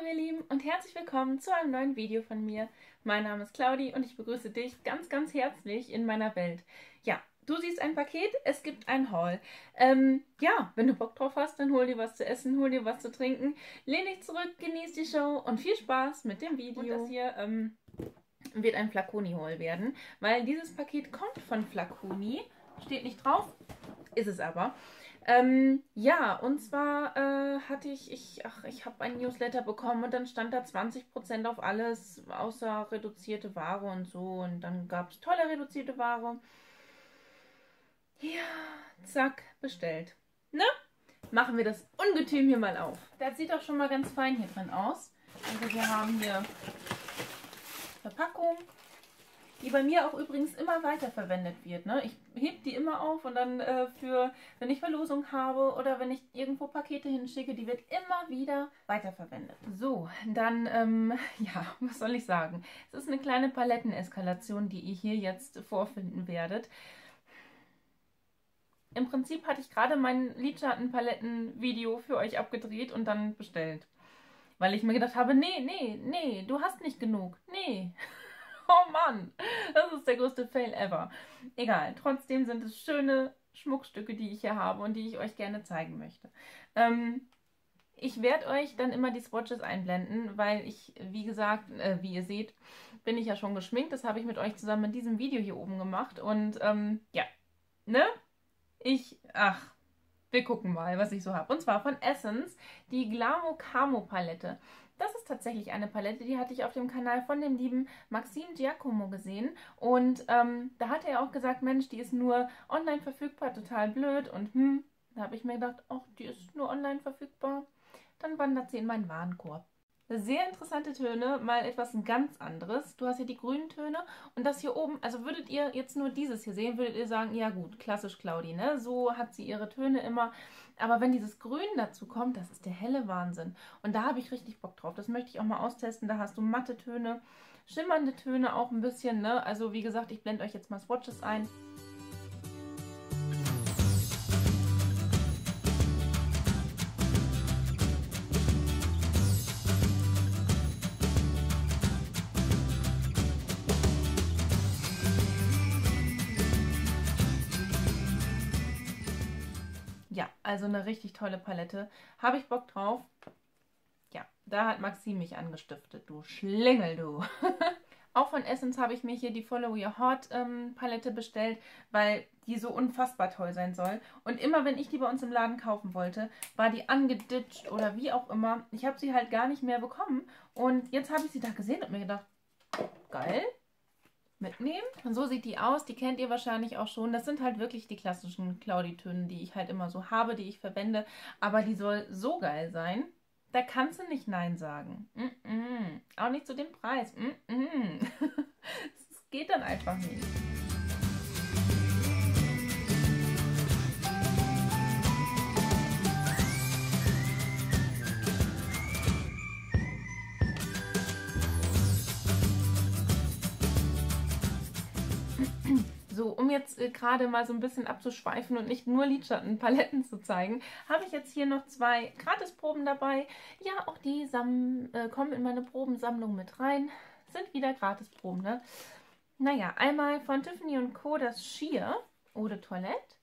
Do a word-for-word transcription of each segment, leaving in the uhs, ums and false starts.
Hallo ihr Lieben und herzlich willkommen zu einem neuen Video von mir. Mein Name ist Claudi und ich begrüße dich ganz, ganz herzlich in meiner Welt. Ja, du siehst ein Paket, es gibt ein Haul. Ähm, ja, wenn du Bock drauf hast, dann hol dir was zu essen, hol dir was zu trinken, lehn dich zurück, genieß die Show und viel Spaß mit dem Video. Und das hier ähm, wird ein Flaconi-Haul werden, weil dieses Paket kommt von Flaconi, steht nicht drauf, ist es aber. Ähm, ja, und zwar äh, hatte ich, ich, ach, ich habe ein Newsletter bekommen und dann stand da zwanzig Prozent auf alles, außer reduzierte Ware und so. Und dann gab es tolle reduzierte Ware. Ja, zack, bestellt. Ne? Machen wir das Ungetüm hier mal auf. Das sieht doch schon mal ganz fein hier drin aus. Also wir haben hier Verpackung, die bei mir auch übrigens immer weiterverwendet wird. Ne? Ich heb die immer auf und dann äh, für, wenn ich Verlosung habe oder wenn ich irgendwo Pakete hinschicke, die wird immer wieder weiterverwendet. So, dann, ähm, ja, was soll ich sagen? Es ist eine kleine Paletteneskalation, die ihr hier jetzt vorfinden werdet. Im Prinzip hatte ich gerade mein Lidschattenpaletten-Video für euch abgedreht und dann bestellt. Weil ich mir gedacht habe, nee, nee, nee, du hast nicht genug, nee. Oh Mann, das ist der größte Fail ever. Egal, trotzdem sind es schöne Schmuckstücke, die ich hier habe und die ich euch gerne zeigen möchte. Ähm, ich werde euch dann immer die Swatches einblenden, weil ich, wie gesagt, äh, wie ihr seht, bin ich ja schon geschminkt. Das habe ich mit euch zusammen in diesem Video hier oben gemacht. Und ähm, ja, ne? Ich, ach, wir gucken mal, was ich so habe. Und zwar von Essence, die Glamo Camo Palette. Das ist tatsächlich eine Palette, die hatte ich auf dem Kanal von dem lieben Maxim Giacomo gesehen. Und ähm, da hat er auch gesagt, Mensch, die ist nur online verfügbar, total blöd. Und hm, da habe ich mir gedacht, ach, die ist nur online verfügbar. Dann wandert sie in meinen Warenkorb. Sehr interessante Töne, mal etwas ganz anderes. Du hast hier die grünen Töne und das hier oben, also würdet ihr jetzt nur dieses hier sehen, würdet ihr sagen, ja gut, klassisch Claudi, ne? So hat sie ihre Töne immer. Aber wenn dieses Grün dazu kommt, das ist der helle Wahnsinn. Und da habe ich richtig Bock drauf. Das möchte ich auch mal austesten. Da hast du matte Töne, schimmernde Töne auch ein bisschen, ne? Also wie gesagt, ich blende euch jetzt mal Swatches ein. Ja, also eine richtig tolle Palette. Habe ich Bock drauf? Ja, da hat Maxim mich angestiftet, du Schlingel, du. Auch von Essence habe ich mir hier die Follow Your Heart ähm, Palette bestellt, weil die so unfassbar toll sein soll. Und immer, wenn ich die bei uns im Laden kaufen wollte, war die angeditscht oder wie auch immer. Ich habe sie halt gar nicht mehr bekommen. Und jetzt habe ich sie da gesehen und mir gedacht, geil. Mitnehmen. Und so sieht die aus. Die kennt ihr wahrscheinlich auch schon. Das sind halt wirklich die klassischen Claudi-Töne, die ich halt immer so habe, die ich verwende. Aber die soll so geil sein. Da kannst du nicht Nein sagen. Mm -mm. Auch nicht zu dem Preis. Mm -mm. Das geht dann einfach nicht. So, um jetzt äh, gerade mal so ein bisschen abzuschweifen und nicht nur Lidschattenpaletten zu zeigen, habe ich jetzt hier noch zwei Gratisproben dabei. Ja, auch die äh, kommen in meine Probensammlung mit rein. Sind wieder Gratisproben, ne? Naja, einmal von Tiffany und Co. das Sheer Eau de Toilette.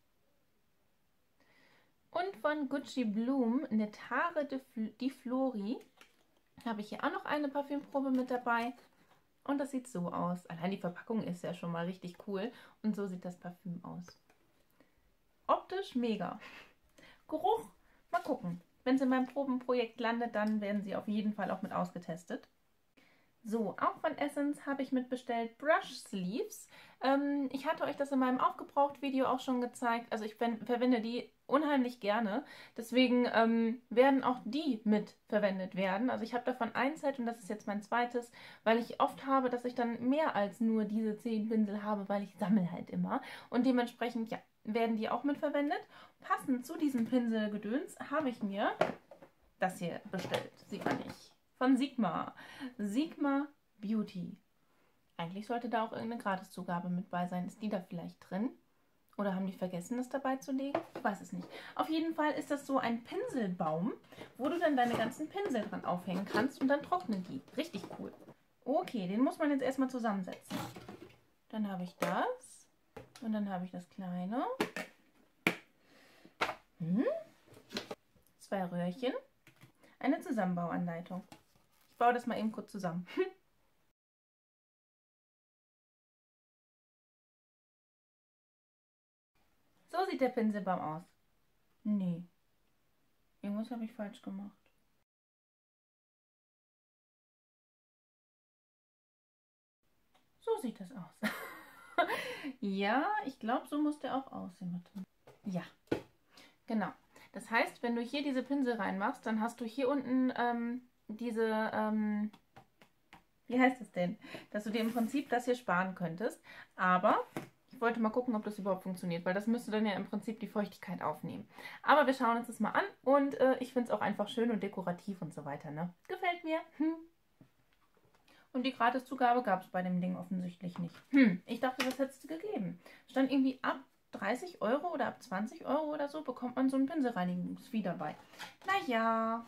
Und von Gucci Bloom Nettare di Flori. Habe ich hier auch noch eine Parfümprobe mit dabei. Und das sieht so aus. Allein die Verpackung ist ja schon mal richtig cool. Und so sieht das Parfüm aus. Optisch mega. Geruch, mal gucken. Wenn es in meinem Probenprojekt landet, dann werden sie auf jeden Fall auch mit ausgetestet. So, auch von Essence habe ich mitbestellt Brush Sleeves. Ähm, ich hatte euch das in meinem Aufgebraucht-Video auch schon gezeigt. Also ich verwende die unheimlich gerne. Deswegen ähm, werden auch die mit verwendet werden. Also ich habe davon ein Set und das ist jetzt mein zweites, weil ich oft habe, dass ich dann mehr als nur diese zehn Pinsel habe, weil ich sammle halt immer. Und dementsprechend, ja, werden die auch mitverwendet. Passend zu diesem Pinselgedöns habe ich mir das hier bestellt. Sieht man nicht. Von Sigma. Sigma Beauty. Eigentlich sollte da auch irgendeine Gratiszugabe mit bei sein. Ist die da vielleicht drin? Oder haben die vergessen, das dabei zu legen? Ich weiß es nicht. Auf jeden Fall ist das so ein Pinselbaum, wo du dann deine ganzen Pinsel dran aufhängen kannst und dann trocknen die. Richtig cool. Okay, den muss man jetzt erstmal zusammensetzen. Dann habe ich das. Und dann habe ich das kleine. Hm? Zwei Röhrchen. Eine Zusammenbauanleitung. Ich baue das mal eben kurz zusammen. So sieht der Pinselbaum aus. Nee. Irgendwas habe ich falsch gemacht. So sieht das aus. Ja, ich glaube, so muss der auch aussehen. Ja, genau. Das heißt, wenn du hier diese Pinsel reinmachst, dann hast du hier unten ähm, diese, ähm, wie heißt es denn? Dass du dir im Prinzip das hier sparen könntest. Aber ich wollte mal gucken, ob das überhaupt funktioniert, weil das müsste dann ja im Prinzip die Feuchtigkeit aufnehmen. Aber wir schauen uns das mal an und äh, ich finde es auch einfach schön und dekorativ und so weiter, ne? Gefällt mir. Hm. Und die Gratiszugabe gab es bei dem Ding offensichtlich nicht. Hm, ich dachte, das hättest du gegeben. Stand irgendwie ab dreißig Euro oder ab zwanzig Euro oder so bekommt man so ein Pinselreinigungsvieh dabei. Naja.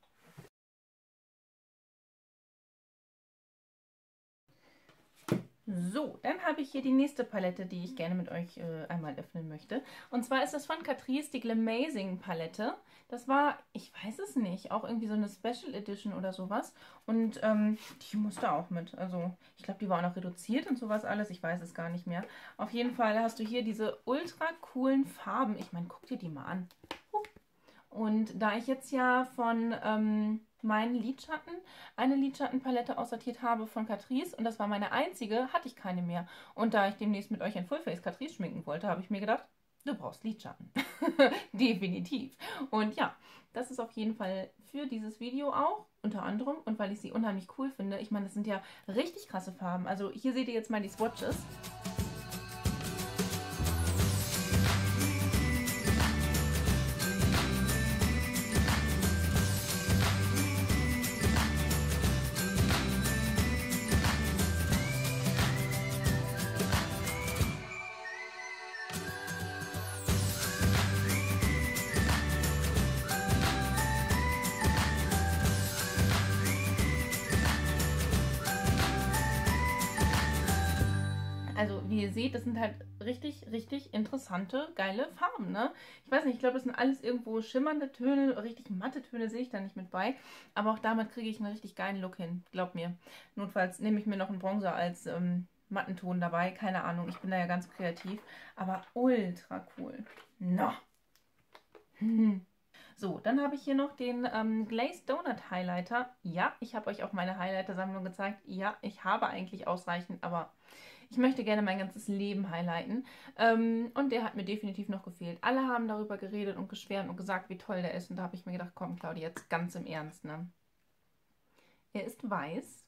So, dann habe ich hier die nächste Palette, die ich gerne mit euch äh, einmal öffnen möchte. Und zwar ist das von Catrice die Glamazing Palette. Das war, ich weiß es nicht, auch irgendwie so eine Special Edition oder sowas. Und ähm, die musste auch mit. Also ich glaube, die war auch noch reduziert und sowas alles. Ich weiß es gar nicht mehr. Auf jeden Fall hast du hier diese ultra coolen Farben. Ich meine, guck dir die mal an. Und da ich jetzt ja von ähm, meinen Lidschatten eine Lidschattenpalette aussortiert habe von Catrice und das war meine einzige, hatte ich keine mehr. Und da ich demnächst mit euch ein Fullface Catrice schminken wollte, habe ich mir gedacht, du brauchst Lidschatten. Definitiv. Und ja, das ist auf jeden Fall für dieses Video auch, unter anderem. Und weil ich sie unheimlich cool finde. Ich meine, das sind ja richtig krasse Farben. Also hier seht ihr jetzt mal die Swatches. Also wie ihr seht, das sind halt richtig, richtig interessante, geile Farben, ne? Ich weiß nicht, ich glaube, das sind alles irgendwo schimmernde Töne, richtig matte Töne sehe ich da nicht mit bei. Aber auch damit kriege ich einen richtig geilen Look hin, glaub mir. Notfalls nehme ich mir noch einen Bronzer als ähm, Mattenton dabei, keine Ahnung, ich bin da ja ganz kreativ. Aber ultra cool. No. Hm. So, dann habe ich hier noch den ähm, Glazed Donut Highlighter. Ja, ich habe euch auch meine Highlighter-Sammlung gezeigt. Ja, ich habe eigentlich ausreichend, aber ich möchte gerne mein ganzes Leben highlighten. Ähm, und der hat mir definitiv noch gefehlt. Alle haben darüber geredet und geschwärmt und gesagt, wie toll der ist. Und da habe ich mir gedacht, komm Claudia, jetzt ganz im Ernst, ne? Er ist weiß.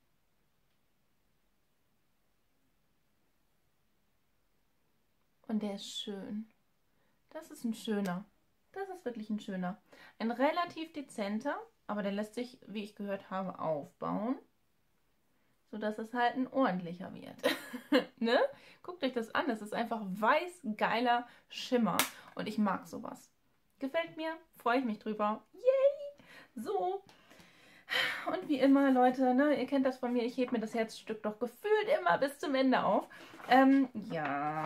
Und der ist schön. Das ist ein schöner. Das ist wirklich ein schöner. Ein relativ dezenter, aber der lässt sich, wie ich gehört habe, aufbauen, sodass es halt ein ordentlicher wird. Ne? Guckt euch das an. Das ist einfach weiß, geiler Schimmer. Und ich mag sowas. Gefällt mir, freue ich mich drüber. Yay! So. Und wie immer, Leute, ne, ihr kennt das von mir, ich hebe mir das Herzstück doch gefühlt immer bis zum Ende auf. Ähm, ja...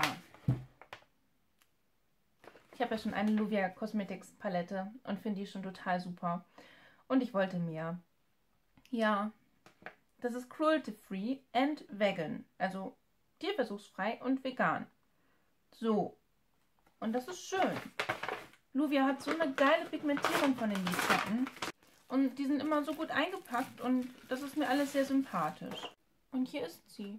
Ich habe ja schon eine Luvia Cosmetics Palette und finde die schon total super. Und ich wollte mehr. Ja, das ist cruelty-free and vegan. Also tierversuchsfrei und vegan. So. Und das ist schön. Luvia hat so eine geile Pigmentierung von den Lidschatten. Und die sind immer so gut eingepackt und das ist mir alles sehr sympathisch. Und hier ist sie.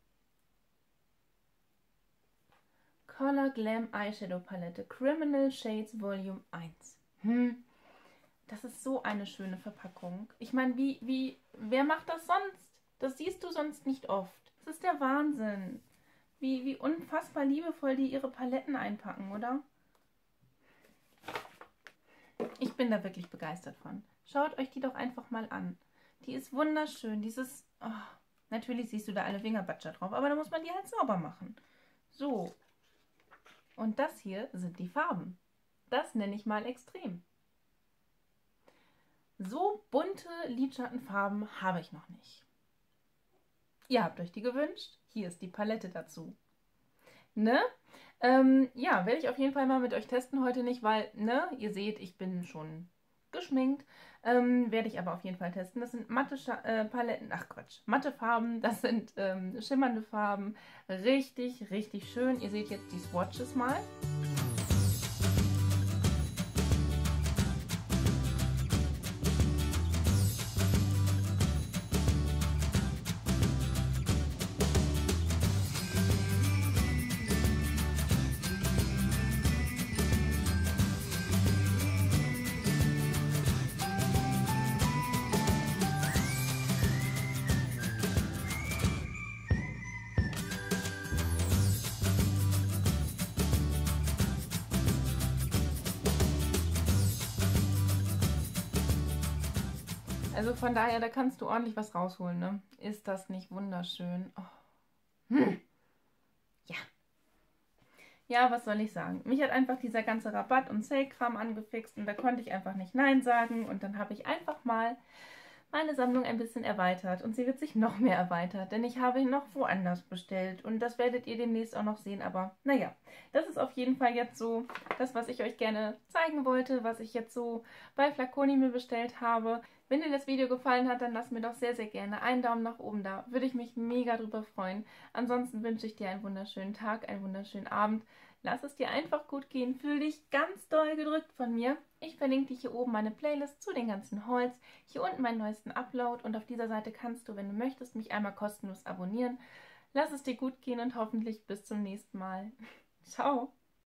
Color Glam Eyeshadow Palette Criminal Shades Volume eins. Hm, das ist so eine schöne Verpackung. Ich meine, wie, wie, wer macht das sonst? Das siehst du sonst nicht oft. Das ist der Wahnsinn. Wie, wie unfassbar liebevoll die ihre Paletten einpacken, oder? Ich bin da wirklich begeistert von. Schaut euch die doch einfach mal an. Die ist wunderschön. Dieses, oh, natürlich siehst du da alle Fingerbatscher drauf, aber da muss man die halt sauber machen. So. Und das hier sind die Farben. Das nenne ich mal extrem. So bunte Lidschattenfarben habe ich noch nicht. Ihr habt euch die gewünscht. Hier ist die Palette dazu. Ne? Ähm, ja, werde ich auf jeden Fall mal mit euch testen. Heute nicht, weil, ne, ihr seht, ich bin schon geschminkt. Ähm, werde ich aber auf jeden Fall testen. Das sind matte Scha äh, Paletten, ach Quatsch, matte Farben. Das sind ähm, schimmernde Farben. Richtig, richtig schön. Ihr seht jetzt die Swatches mal. Also von daher, da kannst du ordentlich was rausholen, ne? Ist das nicht wunderschön? Oh. Hm. Ja. Ja, was soll ich sagen? Mich hat einfach dieser ganze Rabatt- und Sale-Kram angefixt und da konnte ich einfach nicht Nein sagen. Und dann habe ich einfach mal meine Sammlung ein bisschen erweitert. Und sie wird sich noch mehr erweitert, denn ich habe ihn noch woanders bestellt. Und das werdet ihr demnächst auch noch sehen. Aber naja, das ist auf jeden Fall jetzt so das, was ich euch gerne zeigen wollte, was ich jetzt so bei Flaconi mir bestellt habe. Wenn dir das Video gefallen hat, dann lass mir doch sehr, sehr gerne einen Daumen nach oben da. Würde ich mich mega drüber freuen. Ansonsten wünsche ich dir einen wunderschönen Tag, einen wunderschönen Abend. Lass es dir einfach gut gehen. Fühl dich ganz doll gedrückt von mir. Ich verlinke dir hier oben meine Playlist zu den ganzen Hauls. Hier unten meinen neuesten Upload. Und auf dieser Seite kannst du, wenn du möchtest, mich einmal kostenlos abonnieren. Lass es dir gut gehen und hoffentlich bis zum nächsten Mal. Ciao!